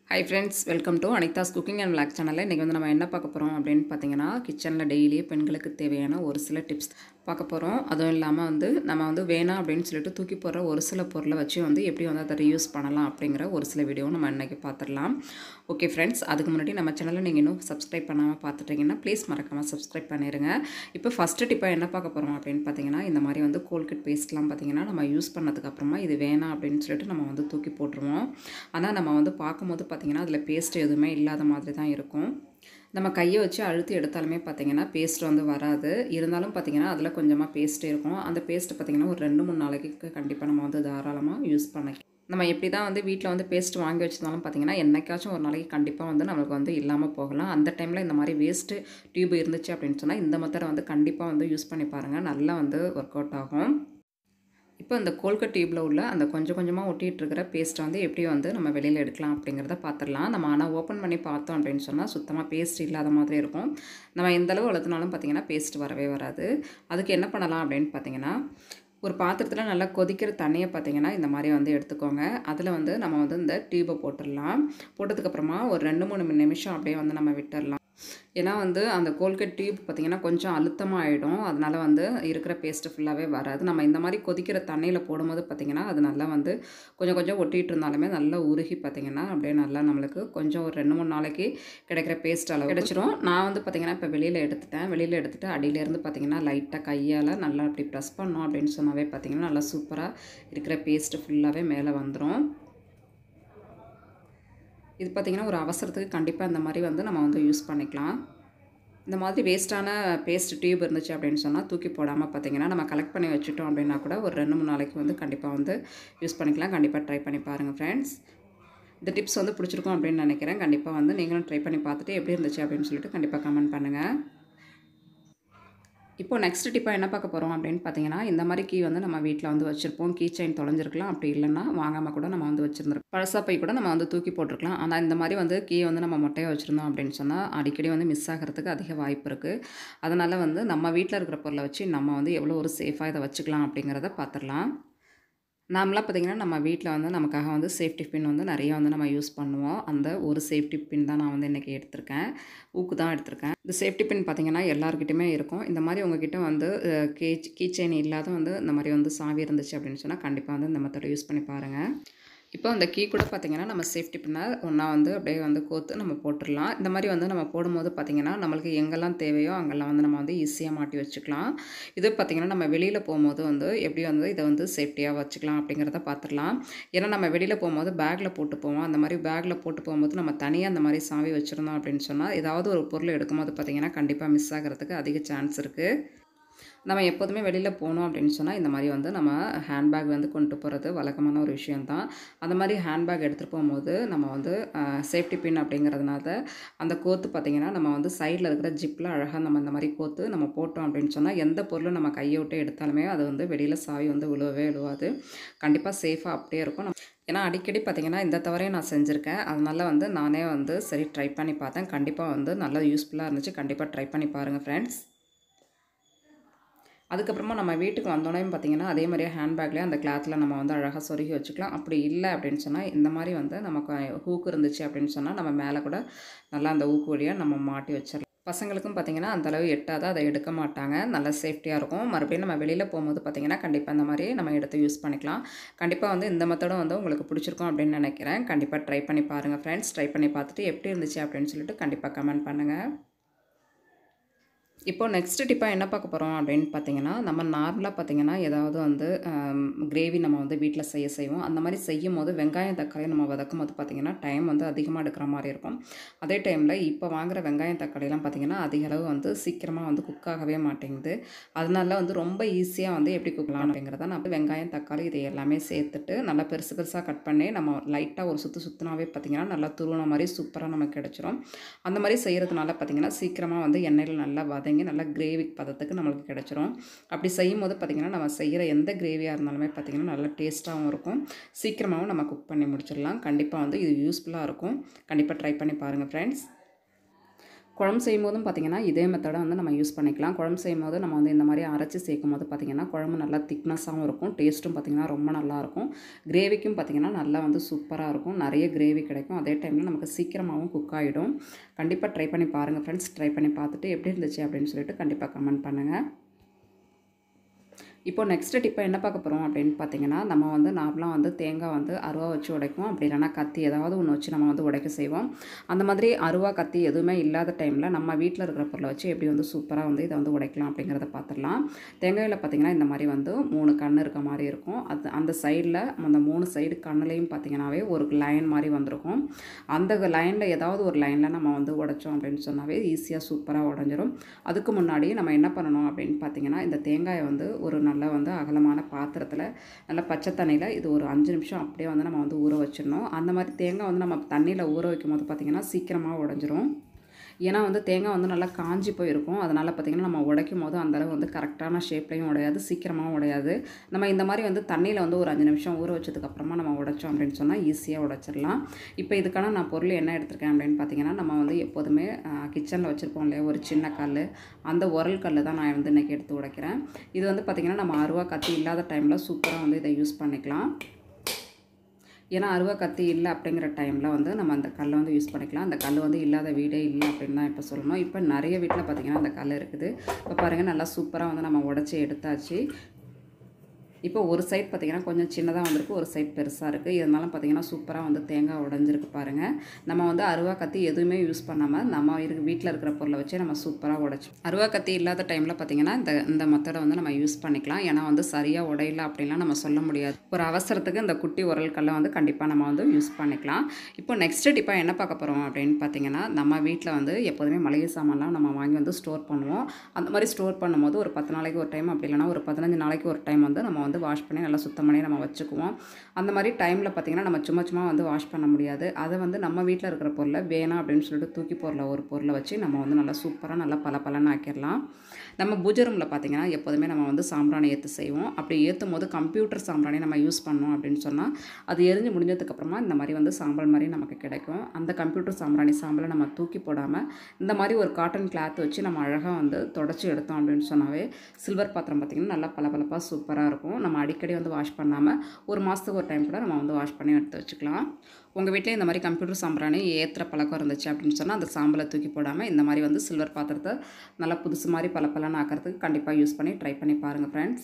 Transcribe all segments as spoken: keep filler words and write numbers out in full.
Hi friends, welcome to Anita's Cooking and Vlog channel. இன்னைக்கு வந்து நம்ம என்ன பார்க்க போறோம் அப்படினு பாத்தீங்கன்னா கிச்சன்ல டெய்லி பெண்களுக்கு தேவையான ஒரு சில டிப்ஸ் பார்க்க போறோம். அதுவும் இல்லாம வந்து நம்ம வந்து வேணாம் அப்படினு சொல்லிட்டு தூக்கி போற ஒரு சில பொருளை வச்சு வந்து எப்படி வந்து அதை ரீயூஸ் பண்ணலாம் அப்படிங்கற ஒரு சில வீடியோ நம்ம இன்னைக்கு பாத்துறலாம். ஓகே फ्रेंड्स, அதுக்கு முன்னாடி நம்ம சேனலை நீங்க இன்னும் Subscribe பண்ணாம பார்த்துட்டீங்கன்னா ப்ளீஸ் மறக்காம Subscribe பண்ணிருங்க. இப்போ ஃபர்ஸ்ட் டிப்பா என்ன பார்க்க போறோம் அப்படினு பாத்தீங்கன்னா இந்த மாதிரி வந்து கோல்கேட் பேஸ்ட்லாம் பாத்தீங்கன்னா நம்ம யூஸ் பண்ணதுக்கு அப்புறமா இது வேணாம் அப்படினு சொல்லிட்டு நம்ம வந்து தூக்கி போட்டுருவோம். ஆனா நம்ம வந்து பாக்கும்போது பாத்தீங்கன்னா அதுல பேஸ்ட் எதுவுமே இல்லாத மாதிரி தான் இருக்கும். நம்ம கையை வச்சு அழுத்தி எடுத்தாலுமே பாத்தீங்கன்னா பேஸ்ட் வந்து வராது. இருந்தாலும் பாத்தீங்கன்னா அதுல கொஞ்சமா பேஸ்ட் இருக்கும். அந்த பேஸ்ட் பாத்தீங்கன்னா ஒரு ரெண்டு மூணு நாளைக்கு கண்டிப்பா நம்ம வந்து தாராளமா யூஸ் பண்ணிக்கலாம். நம்ம எப்படி தான் வந்து வீட்ல வந்து பேஸ்ட் வாங்கி வச்சிருந்தாலும் பாத்தீங்கன்னா என்னைக்காச்சும் ஒரு நாளைக்கு கண்டிப்பா வந்து நமக்கு வந்து இல்லாம போகலாம். அந்த டைம்ல இந்த மாதிரி வேஸ்ட் டியூப் இருந்துச்சு அப்படினு சொன்னா இந்த மெத்தட வந்து கண்டிப்பா வந்து யூஸ் பண்ணி பாருங்க. நல்லா வந்து வொர்க் அவுட் ஆகும். இப்போ இந்த கோல்கேட் டியூப்ல உள்ள அந்த கொஞ்சம் கொஞ்சமா ஒட்டிட்டு இருக்கிற பேஸ்ட் வந்து எப்படி வந்து நம்ம வெளியில எடுக்கலாம் அப்படிங்கறத பாத்துறலாம். நம்ம ஆனா ஓபன் பண்ணி பார்த்தோம் அப்படினு சொன்னா சுத்தமா பேஸ்ட் இல்லாத மாதிரி இருக்கும். நம்ம எந்த அளவு அழுத்தினாலும் பாத்தீங்கன்னா பேஸ்ட் வரவே வராது. அதுக்கு என்ன பண்ணலாம் அப்படினு பாத்தீங்கன்னா ஒரு பாத்திரத்துல நல்லா கொதிக்கிற தண்ணியை பாத்தீங்கன்னா இந்த மாதிரி வந்து எடுத்துக்கோங்க. அதுல வந்து நம்ம வந்து இந்த டியூபை போட்டுறலாம். போட்டதுக்கு அப்புறமா ஒரு ரெண்டு மூணு நிமிஷம் அப்படியே வந்து நம்ம விட்டுறலாம். ஏன்னா வந்து அந்த கோல்கேட் டியூப் பாத்தீங்கன்னா கொஞ்சம் அழுத்தமா ஆயிடும். அதனால வந்து இருக்கிற பேஸ்ட் ஃபுல்லாவே வராது. நம்ம இந்த மாதிரி கொதிக்கிற தண்ணியில போடும்போது பாத்தீங்கன்னா அது நல்லா வந்து கொஞ்சம் கொஞ்சம் ஒட்டிட்டு இருந்தாலுமே நல்லா உருகி பாத்தீங்கன்னா அப்படியே நல்லா நமக்கு கொஞ்சம் ஒரு ரெண்டு மூணு நாளைக்கு கிடைக்கிற பேஸ்ட் அளவு கிடைச்சிரும். நான் வந்து பாத்தீங்கன்னா இப்ப வெளியில எடுத்துட்டேன். வெளியில எடுத்துட்டு அடியில இருந்து பாத்தீங்கன்னா லைட்டா கையால நல்லா அப்படி பிரஸ் பண்ணோம் அப்படினு சொன்னாவே பாத்தீங்கன்னா நல்லா சூப்பரா இருக்கிற பேஸ்ட் ஃபுல்லாவே மேலே வந்துரும். இது பாத்தீங்கன்னா ஒரு அவசரத்துக்கு கண்டிப்பா இந்த மாதிரி வந்து நம்ம வந்து யூஸ் பண்ணிக்கலாம். இந்த மாதிரி வேஸ்டான பேஸ்ட் டியூப் இருந்துச்சு அப்படினு சொன்னா தூக்கி போடாம பாத்தீங்கன்னா நம்ம கலெக்ட் பண்ணி வச்சிட்டோம் அப்படினா கூட ஒரு ரெண்டு மூணு நாளைக்கு வந்து கண்டிப்பா வந்து யூஸ் பண்ணிக்கலாம். கண்டிப்பா ட்ரை பண்ணி பாருங்க फ्रेंड्स. இந்த டிப்ஸ் வந்து பிடிச்சிருக்கும் அப்படினு நினைக்கிறேன். கண்டிப்பா வந்து நீங்களும் ட்ரை பண்ணி பார்த்துட்டு எப்படி இருந்துச்சு அப்படினு சொல்லிட்டு கண்டிப்பா கமெண்ட் பண்ணுங்க. இப்போ நெக்ஸ்ட் டிப்பா என்ன பார்க்க போறோம் அப்படினு பாத்தீங்கன்னா இந்த மாதிரி கீ வந்து நம்ம வீட்ல வந்து வச்சிருப்போம். கீ செயின் தொலைஞ்சிருக்கலாம். அப்படி இல்லனா வாங்காம கூட நம்ம வந்து வச்சிருந்திருப்போம். பழசா பை கூட நம்ம வந்து தூக்கி போட்டுருக்கலாம். ஆனா இந்த மாதிரி வந்து கீ வந்து நம்ம மொட்டையா வச்சிருந்தோம் அப்படினு சொன்னா அடிக்கடி வந்து மிஸ் ஆகிறதுக்கு அதிக வாய்ப்பு இருக்கு. அதனால வந்து நம்ம வீட்ல இருக்கிற பொருளை வச்சு நம்ம வந்து எவ்வளவு ஒரு சேஃபா இத வச்சுக்கலாம் அப்படிங்கறத பாத்துறலாம். நார்மலா பாத்தீங்கன்னா நம்ம வீட்ல வந்து நமக்காக வந்து சேஃப்டி பின் வந்து நிறைய வந்து நம்ம யூஸ் பண்ணுவோம். அந்த ஒரு சேஃப்டி பின் தான் நான் வந்து இன்னைக்கு எடுத்துர்க்கேன். ஊக்கு தான் எடுத்துர்க்கேன். இந்த சேஃப்டி பின் பாத்தீங்கன்னா எல்லார்கிட்டயுமே இருக்கும். இந்த மாதிரி உங்ககிட்ட வந்து கீ கீ செயின் இல்லாத வந்து இந்த மாதிரி வந்து சாவி இருந்துச்சு அப்படினு சொன்னா கண்டிப்பா வந்து இந்த மெத்தட யூஸ் பண்ணி பாருங்க. இப்போ அந்த கீ கூட பாத்தீங்கன்னா நம்ம சேஃப்டி பின்ன ஒண்ணா வந்து அப்படியே வந்து கோர்த்து நம்ம போட்டுறலாம். இந்த மாதிரி வந்து நம்ம போடும்போது பாத்தீங்கன்னா நமக்கு எங்கெல்லாம் தேவையோ அங்கெல்லாம் வந்து நம்ம வந்து ஈஸியா மாட்டி வச்சுக்கலாம். இது பாத்தீங்கன்னா நம்ம வெளியில போகும்போது வந்து எப்படி வந்து இத வந்து சேஃப்டியா வச்சுக்கலாம் அப்படிங்கறத பாத்துறலாம். ஏன்னா நம்ம வெளியில போகும்போது பேக்ல போட்டு போவோம். அந்த மாதிரி பேக்ல போட்டு போகும்போது நம்ம தனியா அந்த மாதிரி சாவி வச்சிருந்தோம் அப்படினு சொன்னா ஏதாவது ஒரு பொருள் எடுக்கும்போது பாத்தீங்கன்னா கண்டிப்பா மிஸ் ஆகிறதுக்கு அதிக சான்ஸ் இருக்கு. நம்ம எப்போதுமே வெளியில போனோம் அப்படினு சொன்னா இந்த மாதிரி வந்து நம்ம ஹேண்ட் பேக் வந்து கொண்டு போறது வழக்கமான ஒரு விஷயம் தான். அந்த மாதிரி ஹேண்ட் பேக் எடுத்துட்டு போகும்போது நம்ம வந்து சேஃப்டி பின் அப்படிங்கறதுனால அந்த கோத்து பாத்தீங்கன்னா நம்ம வந்து சைடுல இருக்கிற ஜிப்ல அழகா நம்ம இந்த மாதிரி கோத்து நம்ம போட்டோம் அப்படினு சொன்னா எந்த பொருளும் நம்ம கையை விட்டு எடுத்தாலுமே அது வந்து வெளியில சாவி வந்து விழுவவே விழுவாது. கண்டிப்பா சேஃபா அப்படியே இருக்கும். ஏன்னா அடிக்கடி பாத்தீங்கன்னா இந்த தவறையும் நான் செஞ்சிருக்கேன். அதனால வந்து நானே வந்து சரி ட்ரை பண்ணி பார்த்தேன். கண்டிப்பா வந்து நல்லா யூஸ்ஃபுல்லா இருந்துச்சு. கண்டிப்பா ட்ரை பண்ணி பாருங்க फ्रेंड्स. அதுக்கப்புறமா நம்ம வீட்டுக்கு வந்தோனேயும் பாத்தீங்கன்னா அதே மாதிரியே ஹேண்ட் பேக்லயே அந்த கிளாத்ல நம்ம வந்து அழகா சொருகி வச்சுக்கலாம். அப்படி இல்ல அப்படினு சொன்னா இந்த மாதிரி வந்து நமக்கு ஹூக் இருந்துச்சு அப்படினு சொன்னா நம்ம மேலே கூட நல்லா அந்த ஹூக் வழியா நம்ம மாட்டி வச்சிரலாம். பசங்களுக்கும் பாத்தீங்கன்னா அந்த அளவு எட்டாத அதை எடுக்க மாட்டாங்க. நல்ல சேஃப்டியா இருக்கும். மறுபடியும் நம்ம வெளியில போகும்போது பாத்தீங்கன்னா கண்டிப்பா இந்த மாதிரி நம்ம எடுத்து யூஸ் பண்ணிக்கலாம். கண்டிப்பா வந்து இந்த மெத்தடும் வந்து உங்களுக்கு பிடிச்சிருக்கும் அப்படினு நினைக்கிறேன். கண்டிப்பா ட்ரை பண்ணி பாருங்க फ्रेंड्स. ட்ரை பண்ணி பார்த்துட்டு எப்படி இருந்துச்சு அப்படினு சொல்லிட்டு கண்டிப்பா கமெண்ட் பண்ணுங்க. இப்போ நெக்ஸ்ட் டிப்பா என்ன பார்க்க போறோம் அப்படினு பாத்தீங்கன்னா நம்ம நார்மலா பாத்தீங்கன்னா ஏதாவது வந்து கிரேவி நம்ம வந்து வீட்ல செய்ய செய்வோம். அந்த மாதிரி செய்யும்போது வெங்காயம் தக்காளி நம்ம வதக்கும்போது பாத்தீங்கன்னா டைம் வந்து அதிகமா எடுக்கிற மாதிரி இருக்கும். அதே டைம்ல இப்போ வாங்குற வெங்காயம் தக்காளி எல்லாம் பாத்தீங்கன்னா அதிக அளவு வந்து சீக்கிரமா வந்து குக் ஆகவே மாட்டேங்குது. அதனால வந்து ரொம்ப ஈஸியா வந்து எப்படி குக் பண்ணலாம் அப்படிங்கறத நான் வெங்காயம் தக்காளி இதை எல்லாமே சேர்த்துட்டு நல்லா பெருசு பெருசா கட் பண்ணி நம்ம லைட்டா ஒரு சுத்து சுத்துனாவே பாத்தீங்கன்னா நல்லா துருவன மாதிரி சூப்பரா நமக்கு கிடைச்சிரும். அந்த மாதிரி செய்யறதுனால பாத்தீங்கன்னா சீக்கிரமா வந்து எண்ணெயில நல்லா வதங்கி நல்ல கிரேவி பதத்துக்கு நமக்கு கிடைச்சிரும். அப்படி செய்யும்போது பாத்தீங்கன்னா நம்ம செய்யற எந்த கிரேவியா இருந்தாலுமே பாத்தீங்கன்னா நல்ல டேஸ்டாவும் இருக்கும். சீக்கிரமாவும் நம்ம குக் பண்ணி முடிச்சிடலாம். கண்டிப்பா வந்து இது யூஸ்ஃபுல்லா இருக்கும். கண்டிப்பா ட்ரை பண்ணி பாருங்க फ्रेंड्स. குழம்பு செய்யும்போதும் பார்த்திங்கன்னா இதே மெத்தடை வந்து நம்ம யூஸ் பண்ணிக்கலாம். குழம்பு செய்யும்போது நம்ம வந்து இந்த மாதிரி அரைச்சி சேர்க்கும்போது பார்த்திங்கன்னா குழம்பு நல்லா திக்னஸாகவும் இருக்கும், டேஸ்ட்டும் பார்த்திங்கன்னா ரொம்ப நல்லாயிருக்கும். கிரேவிக்கும் பார்த்திங்கன்னா நல்லா வந்து சூப்பராக இருக்கும், நிறைய கிரேவி கிடைக்கும். அதே டைமில் நமக்கு சீக்கிரமாகவும் குக் ஆகிடும். கண்டிப்பாக ட்ரை பண்ணி பாருங்கள் ஃப்ரெண்ட்ஸ். ட்ரை பண்ணி பார்த்துட்டு எப்படி இருந்துச்சு அப்படின்னு சொல்லிட்டு கண்டிப்பாக கமெண்ட் பண்ணுங்கள். இப்போ நெக்ஸ்ட்டு டிப்பை என்ன பார்க்க போகிறோம் அப்படின்னு பார்த்தீங்கன்னா, நம்ம வந்து நார்மலாக வந்து தேங்காய் வந்து அருவா வச்சு உடைப்போம். அப்படி இல்லைனா கத்தி ஏதாவது ஒன்று வச்சு நம்ம வந்து உடைக்க செய்வோம். அந்த மாதிரி அருவா கத்தி எதுவுமே இல்லாத டைமில் நம்ம வீட்டில் இருக்கிற பொருளை வச்சு எப்படி வந்து சூப்பராக வந்து இதை வந்து உடைக்கலாம் அப்படிங்கிறத பார்த்துடலாம். தேங்காயில் பார்த்திங்கன்னா இந்த மாதிரி வந்து மூணு கண் இருக்க மாதிரி இருக்கும். அது அந்த சைடில் அந்த மூணு சைடு கண்ணுலையும் பார்த்திங்கனாவே ஒரு லைன் மாதிரி வந்திருக்கும். அந்த லைனில் ஏதாவது ஒரு லைனில் நம்ம வந்து உடைச்சோம் அப்படின்னு சொன்னாவே ஈஸியாக சூப்பராக உடஞ்சிரும். அதுக்கு முன்னாடி நம்ம என்ன பண்ணணும் அப்படின்னு பார்த்திங்கன்னா, இந்த தேங்காயை வந்து ஒரு நல்லா வந்து அகலமான பாத்திரத்தில் நல்லா பச்சை தண்ணியில் இது ஒரு அஞ்சு நிமிஷம் அப்படியே வந்து நம்ம வந்து ஊற வச்சிடணும். அந்த மாதிரி தேங்காய் வந்து நம்ம தண்ணியில் ஊற வைக்கும் போது பார்த்திங்கன்னா சீக்கிரமாக உடஞ்சிரும். ஏன்னா வந்து தேங்காய் வந்து நல்லா காஞ்சி போயிருக்கும். அதனால் பார்த்திங்கன்னா நம்ம உடைக்கும் போது அந்தளவு வந்து கரெக்டான ஷேப்லையும் உடையாது, சீக்கிரமாகவும் உடையாது. நம்ம இந்த மாதிரி வந்து தண்ணியில் வந்து ஒரு அஞ்சு நிமிஷம் ஊற வச்சதுக்கப்புறமா நம்ம உடைச்சோம் அப்படின்னு சொன்னால் ஈஸியாக உடைச்சிடலாம். இப்போ இதுக்கான நான் பொருள் என்ன எடுத்திருக்கேன் அப்படின்னு பார்த்திங்கன்னா, நம்ம வந்து எப்போதுமே கிச்சனில் வச்சுருப்போம் இல்லையா ஒரு சின்ன கல், அந்த உரல் கல் தான் நான் வந்து இன்றைக்கி எடுத்து உடைக்கிறேன். இது வந்து பார்த்திங்கன்னா நம்ம அருவா கத்தி இல்லாத டைமில் சூப்பராக வந்து இதை யூஸ் பண்ணிக்கலாம். ஏன்னா அருவா கத்தி இல்லை அப்படிங்கிற டைமில் வந்து நம்ம அந்த கல்லை வந்து யூஸ் பண்ணிக்கலாம். அந்த கல் வந்து இல்லாத வீடே இல்லை அப்படின்னு தான் இப்போ சொல்லணும். இப்போ நிறைய வீட்டில் பார்த்திங்கன்னா அந்த கல் இருக்குது. இப்போ பாருங்கள் நல்லா சூப்பராக வந்து நம்ம உடச்சி எடுத்தாச்சு. இப்போ ஒரு சைட் பார்த்திங்கன்னா கொஞ்சம் சின்னதாக வந்திருக்கு, ஒரு சைட் பெருசாக இருக்குது. இதனால பார்த்திங்கன்னா சூப்பராக வந்து தேங்காய் உடஞ்சிருக்கு பாருங்கள். நம்ம வந்து அருவா கத்தி எதுவுமே யூஸ் பண்ணாமல் நம்ம இரு வீட்டில் இருக்கிற பொருளை வச்சு நம்ம சூப்பராக உடைச்சோம். அருவா கத்தி இல்லாத டைமில் பார்த்திங்கன்னா இந்த இந்த மெத்தடை வந்து நம்ம யூஸ் பண்ணிக்கலாம். ஏன்னா வந்து சரியாக உடையல அப்படின்லாம் நம்ம சொல்ல முடியாது. ஒரு அவசரத்துக்கு இந்த குட்டி உரல் கல்லை வந்து கண்டிப்பாக நம்ம வந்து யூஸ் பண்ணிக்கலாம். இப்போ நெக்ஸ்ட்டு டிப்பாக என்ன பார்க்க போகிறோம் அப்படின்னு பார்த்திங்கன்னா, நம்ம வீட்டில் வந்து எப்போதுமே மளிகை சாமான்லாம் நம்ம வாங்கி வந்து ஸ்டோர் பண்ணுவோம். அந்த மாதிரி ஸ்டோர் பண்ணும்போது ஒரு பத்து நாளைக்கு ஒரு டைம் அப்படி இல்லைனா ஒரு பதினஞ்சு நாளைக்கு ஒரு டைம் வந்து நம்ம வந்து வாஷ் பண்ணி நல்லா சுத்தம் பண்ணி நம்ம வச்சுக்குவோம். அந்த மாதிரி டைமில் பார்த்திங்கன்னா நம்ம சும்மா சும்மா வந்து வாஷ் பண்ண முடியாது. அதை வந்து நம்ம வீட்டில் இருக்கிற பொருளை வேணாம் அப்படின்னு சொல்லிட்டு தூக்கி போடல ஒரு பொருளை வச்சு நம்ம வந்து நல்லா சூப்பராக நல்லா பல பலன்னு ஆக்கிடலாம். நம்ம பூஜை ரூமில் பார்த்திங்கன்னா எப்போதுமே நம்ம வந்து சாம்பிராணி ஏற்று செய்வோம். அப்படி ஏற்றும் போது கம்ப்யூட்டர் சாம்பிராணி நம்ம யூஸ் பண்ணோம் அப்படின்னு சொன்னால் அது எரிஞ்சு முடிஞ்சதுக்கப்புறமா இந்த மாதிரி வந்து சாம்பல் மாதிரி நமக்கு கிடைக்கும். அந்த கம்ப்யூட்டர் சாம்பிராணி சாம்பலை நம்ம தூக்கி போடாமல் இந்த மாதிரி ஒரு காட்டன் கிளாத் வச்சு நம்ம அழகாக வந்து தொடச்சி எடுத்தோம் அப்படின்னு சொன்னாவே சில்வர் பாத்திரம் பார்த்திங்கன்னா நல்லா பளபளப்பாக சூப்பராக இருக்கும். நம்ம அடிக்கடி வந்து வாஷ் பண்ணாமல் ஒரு மாதத்துக்கு ஒரு டைம் கூட நம்ம வந்து வாஷ் பண்ணி எடுத்து வச்சுக்கலாம். உங்கள் வீட்டிலே இந்த மாதிரி கம்ப்யூட்டர் சாம்பிராணி ஏற்றுற பழக்கம் இருந்துச்சு அப்படின்னு சொன்னால் அந்த சாம்பலை தூக்கி போடாமல் இந்த மாதிரி வந்து சில்வர் பாத்திரத்தை நல்லா புதுசு மாதிரி பல பலன்னு ஆக்கிறதுக்கு கண்டிப்பாக யூஸ் பண்ணி ட்ரை பண்ணி பாருங்கள் ஃப்ரெண்ட்ஸ்.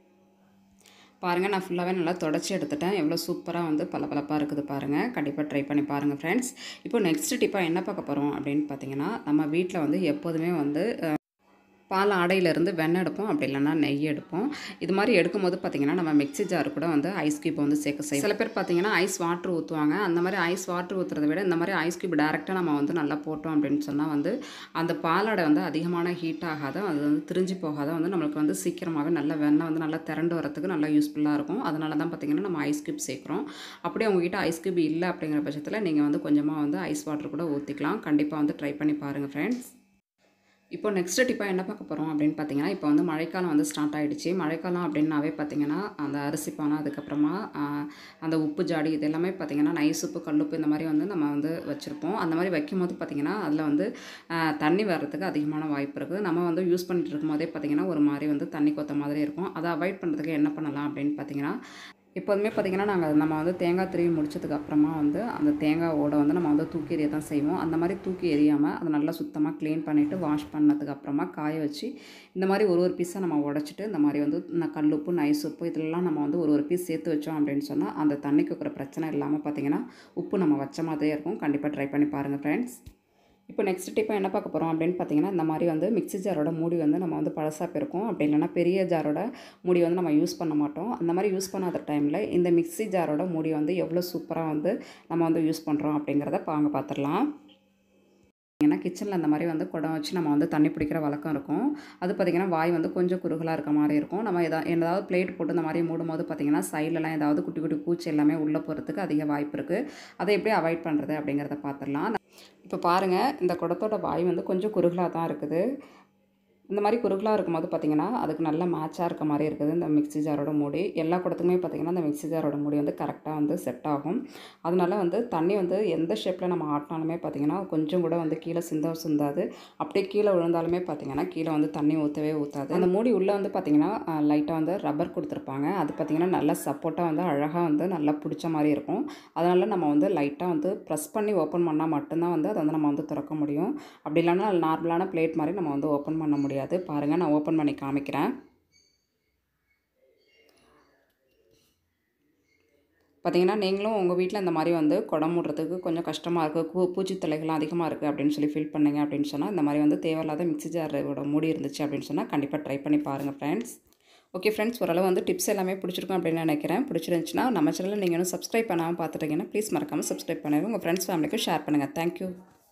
பாருங்கள் நான் ஃபுல்லாகவே நல்லா தொடச்சி எடுத்துட்டேன். எவ்வளோ சூப்பராக வந்து பளபளப்பாக இருக்குது பாருங்கள். கண்டிப்பாக ட்ரை பண்ணி பாருங்கள் ஃப்ரெண்ட்ஸ். இப்போ நெக்ஸ்ட் டிப்பாக என்ன பார்க்க போகிறோம் அப்படின்னு பார்த்தீங்கன்னா, நம்ம வீட்டில் வந்து எப்போதுமே வந்து பால் ஆடையிலேருந்து வெண்ணெய் எடுப்போம், அப்படி இல்லைனா நெய் எடுப்போம். இது மாதிரி எடுக்கும்போது பார்த்திங்கன்னா நம்ம மிக்ஸி ஜார் கூட வந்து ஐஸ் க்யூப் வந்து சேர்க்க செய்வோம். சில பேர் பார்த்திங்கன்னா ஐஸ் வாட்ரு ஊற்றுவாங்க. அந்த மாதிரி ஐஸ் வாட்ரு ஊற்றுறத விட இந்த மாதிரி ஐஸ் க்யூப் டேரெக்டாக நம்ம வந்து நல்லா போட்டோம் அப்படின்னு சொன்னால் வந்து அந்த பாலாடை வந்து அதிகமான ஹீட் ஆகாத, அது வந்து திரிஞ்சு போகாத வந்து நம்மளுக்கு வந்து சீக்கிரமாகவே நல்ல வெண்ணெய் வந்து நல்லா திரண்டு வரத்துக்கு நல்லா யூஸ்ஃபுல்லாக இருக்கும். அதனால தான் பார்த்திங்கன்னா நம்ம ஐஸ் க்யூப் சேர்க்குறோம். அப்படியே உங்ககிட்ட ஐஸ் க்யூப் இல்லை அப்படிங்கிற பட்சத்தில் நீங்கள் வந்து கொஞ்சமாக வந்து ஐஸ் வாட்ரு கூட ஊற்றிக்கலாம். கண்டிப்பாக வந்து ட்ரை பண்ணி பாருங்கள் ஃப்ரெண்ட்ஸ். இப்போ நெக்ஸ்ட் டிப்பாக என்ன பார்க்க போகிறோம் அப்படின்னு பார்த்தீங்கன்னா, இப்போ வந்து மழைக்காலம் வந்து ஸ்டார்ட் ஆகிடுச்சு. மழைக்காலம் அப்படின்னாவே பார்த்திங்கன்னா அந்த அரிசி பானை, அதுக்கப்புறமா அந்த உப்பு ஜாடி, இது எல்லாமே பார்த்திங்கன்னா நைஸ் உப்பு, கல்லுப்பு இந்த மாதிரி வந்து நம்ம வந்து வச்சுருப்போம். அந்த மாதிரி வைக்கும்போது பார்த்திங்கன்னா அதில் வந்து தண்ணி வர்றதுக்கு அதிகமான வாய்ப்பு இருக்குது. நம்ம வந்து யூஸ் பண்ணிட்டு இருக்கும் போதே பார்த்திங்கன்னா ஒரு மாதிரி வந்து தண்ணி கொத்த மாதிரி இருக்கும். அதை அவாய்ட் பண்ணுறதுக்கு என்ன பண்ணலாம் அப்படின்னு பார்த்திங்கன்னா, எப்போதுமே பார்த்திங்கன்னா நாங்கள் நம்ம வந்து தேங்காய் திருவி முடிச்சதுக்கு அப்புறமா வந்து அந்த தேங்காய் ஓடை வந்து நம்ம வந்து தூக்கி எறிய தான் செய்வோம். அந்த மாதிரி தூக்கி எறியாமல் அதை நல்லா சுத்தமாக க்ளீன் பண்ணிவிட்டு வாஷ் பண்ணதுக்கு அப்புறமா காய வச்சு இந்த மாதிரி ஒரு ஒரு பீஸாக நம்ம உடச்சிட்டு இந்த மாதிரி வந்து கல் உப்பு, நைஸ் உப்பு இதெல்லாம் நம்ம வந்து ஒரு ஒரு பீஸ் சேர்த்து வச்சோம் அப்படின்னு சொன்னால் அந்த தண்ணிக்கு இருக்கிற பிரச்சனை இல்லாமல் பார்த்திங்கன்னா உப்பு நம்ம வச்ச மாதிரியே இருக்கும். கண்டிப்பாக ட்ரை பண்ணி பாருங்கள் ஃப்ரெண்ட்ஸ். இப்போ நெக்ஸ்ட் டிப்பாக என்ன பார்க்க போகிறோம் அப்படின்னு பார்த்தீங்கன்னா, இந்த மாதிரி வந்து மிக்ஸி ஜாரோட மூடி வந்து நம்ம வந்து பழசாக போயிருக்கும். அப்படி இல்லைனா பெரிய ஜாரோட மூடி வந்து நம்ம யூஸ் பண்ண மாட்டோம். அந்த மாதிரி யூஸ் பண்ணாத டைமில் இந்த மிக்ஸி ஜாரோட மூடி வந்து எவ்வளோ சூப்பராக வந்து நம்ம வந்து யூஸ் பண்ணுறோம் அப்படிங்கிறத வாங்க பார்த்துடலாம். ஏன்னா கிச்சனில் அந்த மாதிரி வந்து குடம் வச்சு நம்ம வந்து தண்ணி பிடிக்கிற வழக்கம் இருக்கும். அது பார்த்திங்கன்னா வாய் வந்து கொஞ்சம் குறுகலாக இருக்க மாதிரி இருக்கும். நம்ம எதா ஏதாவது பிளேட் போட்டு இந்த மாதிரி மூடும்போது பார்த்திங்கன்னா சைட்லலாம் ஏதாவது குட்டி குட்டி பூச்சி எல்லாமே உள்ளே போகிறதுக்கு அதிக வாய்ப்பு இருக்குது. அதை எப்படி அவாய்ட் பண்ணுறது அப்படிங்கிறத பார்த்துடலாம். இப்போ பாருங்கள், இந்த குடத்தோட வாய் வந்து கொஞ்சம் குறுகலாக தான் இருக்குது. இந்த மாதிரி குறுகலாக இருக்கும்போது பார்த்திங்கன்னா அதுக்கு நல்ல மேட்சாக இருக்க மாதிரி இருக்குது இந்த மிக்ஸி ஜாரோட மூடி. எல்லா குடத்துக்குமே பார்த்திங்கன்னா இந்த மிக்ஸி ஜாரோட மூடி வந்து கரெக்டாக வந்து செட் ஆகும். அதனால வந்து தண்ணி வந்து எந்த ஷேப்பில் நம்ம ஆட்டினாலுமே பார்த்திங்கன்னா கொஞ்சம் கூட வந்து கீழே சிந்த சிந்தாது. அப்படியே கீழே விழுந்தாலுமே பார்த்திங்கன்னா கீழே வந்து தண்ணி ஊற்றவே ஊற்றாது. அந்த மூடி உள்ளே வந்து பார்த்திங்கன்னா லைட்டாக வந்து ரப்பர் கொடுத்துருப்பாங்க. அது பார்த்திங்கன்னா நல்லா சப்போர்ட்டாக வந்து அழகாக வந்து நல்லா பிடிச்ச மாதிரி இருக்கும். அதனால் நம்ம வந்து லைட்டாக வந்து ப்ரெஸ் பண்ணி ஓப்பன் பண்ணால் மட்டும்தான் வந்து அதை வந்து நம்ம வந்து திறக்க முடியும். அப்படி இல்லைன்னா நார்மலான பிளேட் மாதிரி நம்ம வந்து ஓப்பன் பண்ண முடியாது. பாருங்கள், நான் ஓப்பன் பண்ணி காமிக்கிறேன். பார்த்தீங்கன்னா நீங்களும் உங்கள் வீட்டில் இந்த மாதிரி வந்து குடம் மூடுறதுக்கு கொஞ்சம் கஷ்டமாக இருக்குது, பூ பூச்சி தொல்லைகள்லாம் அதிகமாக இருக்குது அப்படின்னு சொல்லி ஃபீல் பண்ணீங்க அப்படின்னு சொன்னால் இந்த மாதிரி வந்து தேவையில்லாத மிக்ஸி ஜாரோட மூடி இருந்துச்சு அப்படின்னு சொன்னால் கண்டிப்பாக ட்ரை பண்ணி பாருங்கள் ஃப்ரெண்ட்ஸ். ஓகே ஃப்ரெண்ட்ஸ், ஓரளவு வந்து டிப்ஸ் எல்லாமே பிடிச்சிருக்கும் அப்படின்னு நினைக்கிறேன். பிடிச்சிருந்துச்சுன்னா நம்ம சேனலில் நீங்கள் இன்னும் சப்ஸ்கிரைப் பண்ணாமல் பார்த்துட்டீங்கன்னா ப்ளீஸ் மறக்காமல் சப்ஸ்கிரைப் பண்ணுங்கள். உங்கள் ஃப்ரெண்ட்ஸ் ஃபேமிலிக்கும் ஷேர் பண்ணுங்கள். தேங்க்யூ.